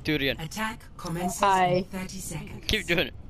Durian. Attack commences Hi. in 30 seconds. Keep doing it.